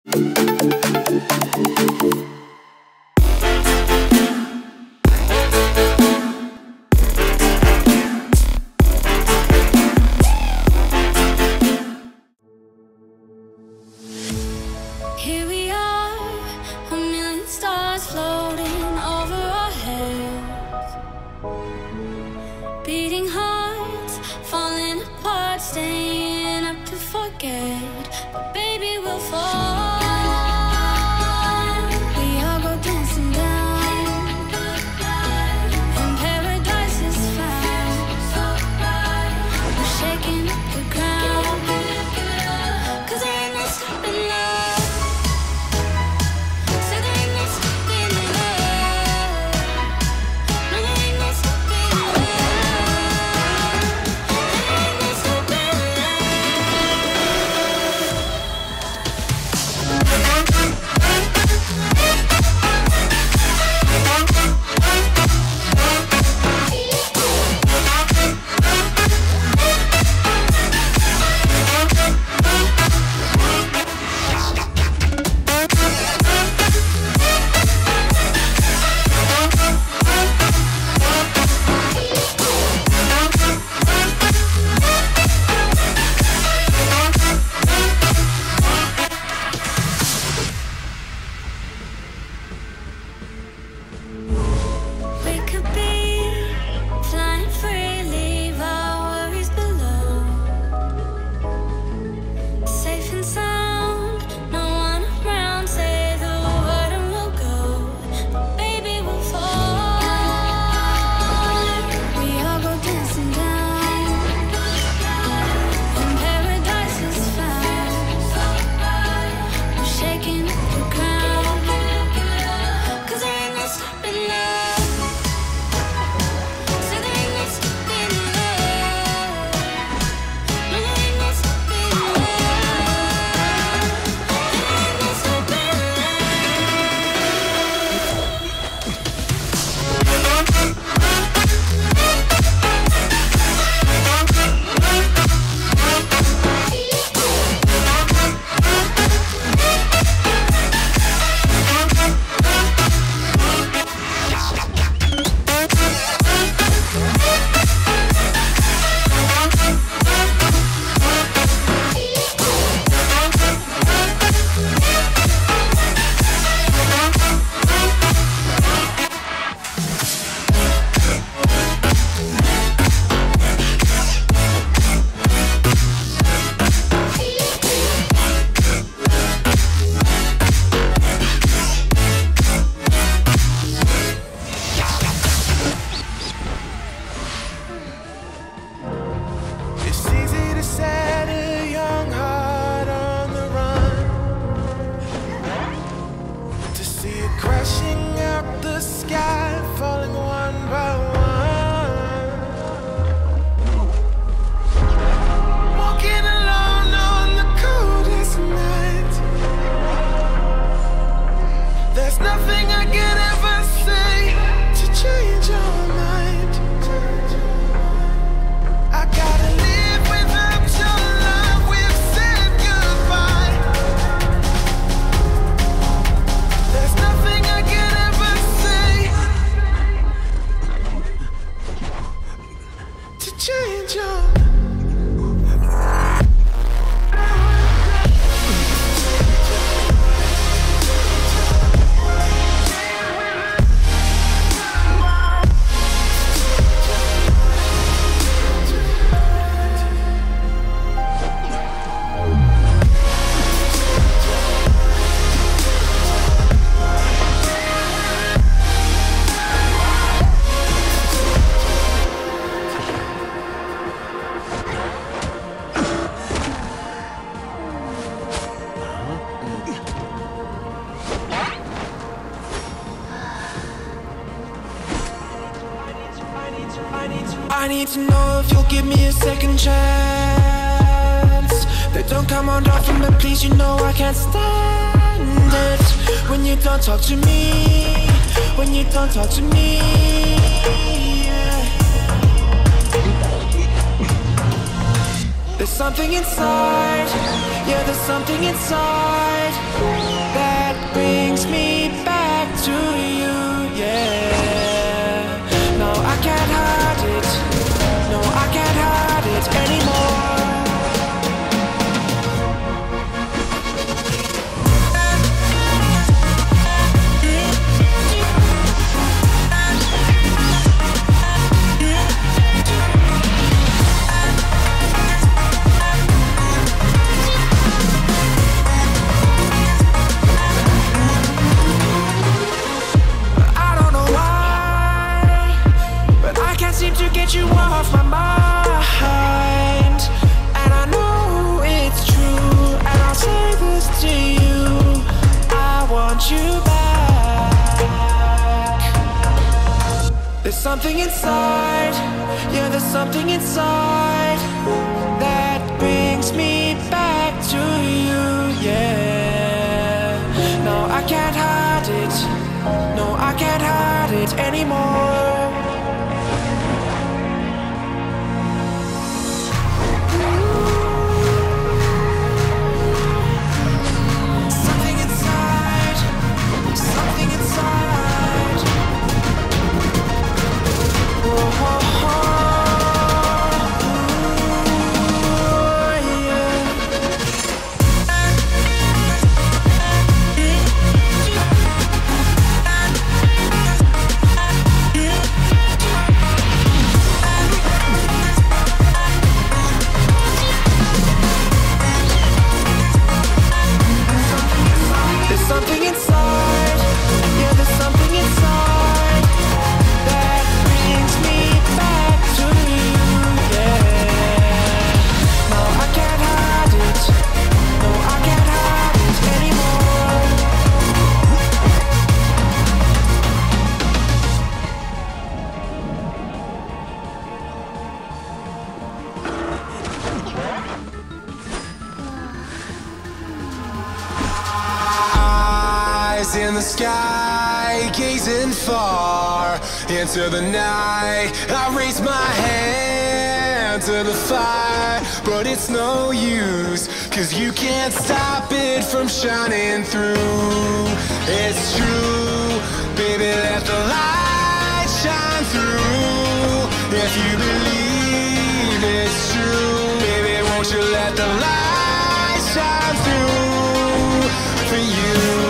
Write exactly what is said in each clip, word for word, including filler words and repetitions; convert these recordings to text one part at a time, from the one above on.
Here we are, a million stars floating over our heads, beating hearts, falling apart, staying up to forget. But baby, we'll fall. We all go dancing down, and paradise is found. We're shaking up the ground, 'cause there ain't no stopping love. I need to know if you'll give me a second chance. They don't come on often, but please, you know I can't stand it when you don't talk to me, when you don't talk to me, yeah. There's something inside, yeah, there's something inside. something inside, yeah, there's something inside that brings me back to you, yeah. No, I can't hide it, no, I can't hide it anymore. Something inside, something inside. Oh, oh, oh. Something inside, yeah, there's something inside that brings me back to you, yeah. No, I can't hide it, no, I can't hide it anymore. In the sky, gazing far into the night, I raise my hand to the fire, but it's no use, cause you can't stop it from shining through. It's true, baby, let the light shine through. If you believe it's true, baby, won't you let the light shine through for you.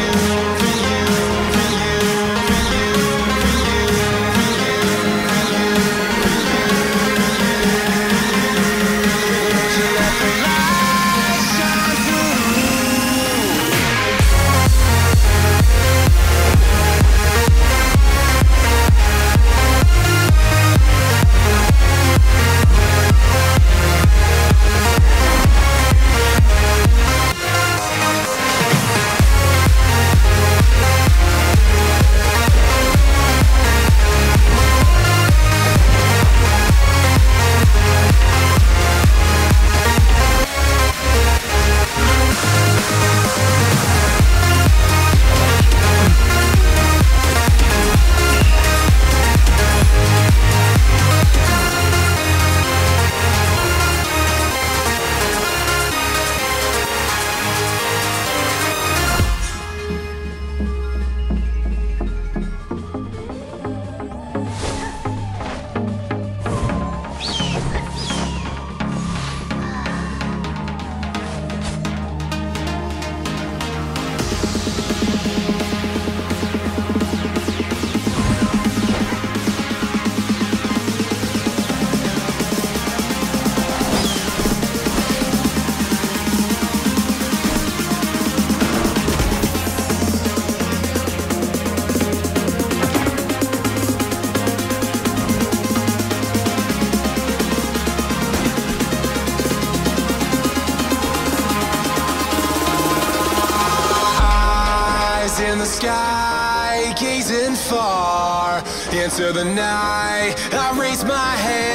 In the sky, gazing far into the night, I raise my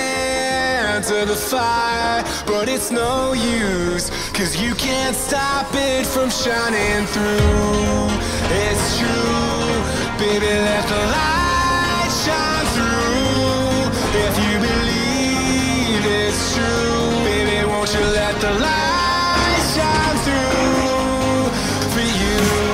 hand to the fire, but it's no use, cause you can't stop it from shining through. It's true, baby, let the light shine through. If you believe it's true, baby, won't you let the light shine through for you.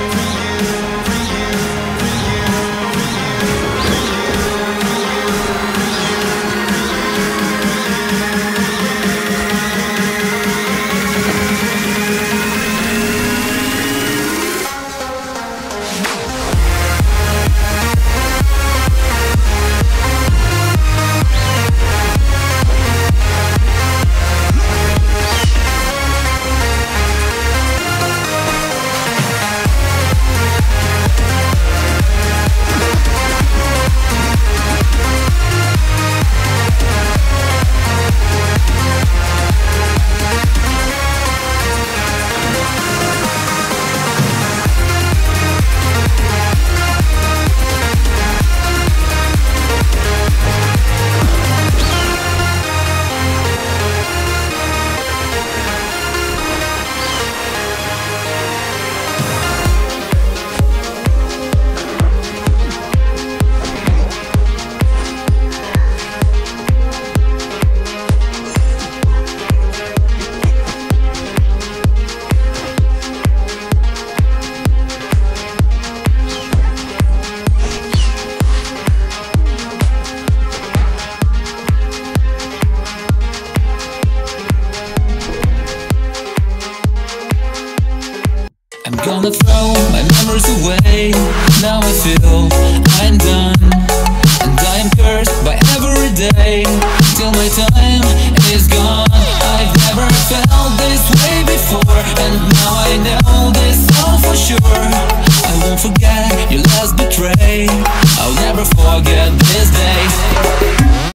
wanna throw my memories away. Now I feel I'm done, and I am cursed by every day till my time is gone. I've never felt this way before, and now I know this all for sure. I won't forget your last betray. I'll never forget this day.